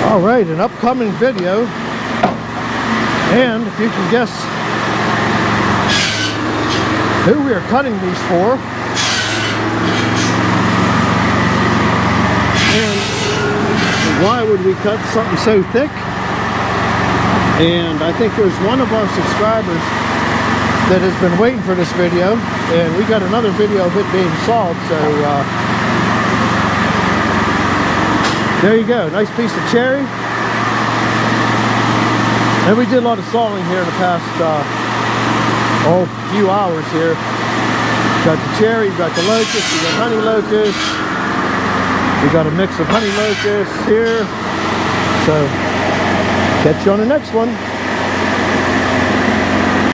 Alright, an upcoming video, and if you can guess who we are cutting these for, and why would we cut something so thick. And I think there's one of our subscribers that has been waiting for this video, and we got another video of it being sawed, so there you go, nice piece of cherry. And we did a lot of sawing here in the past few hours here. Got the cherry, we got the locust, we got honey locust, we got a mix of honey locust here. So catch you on the next one.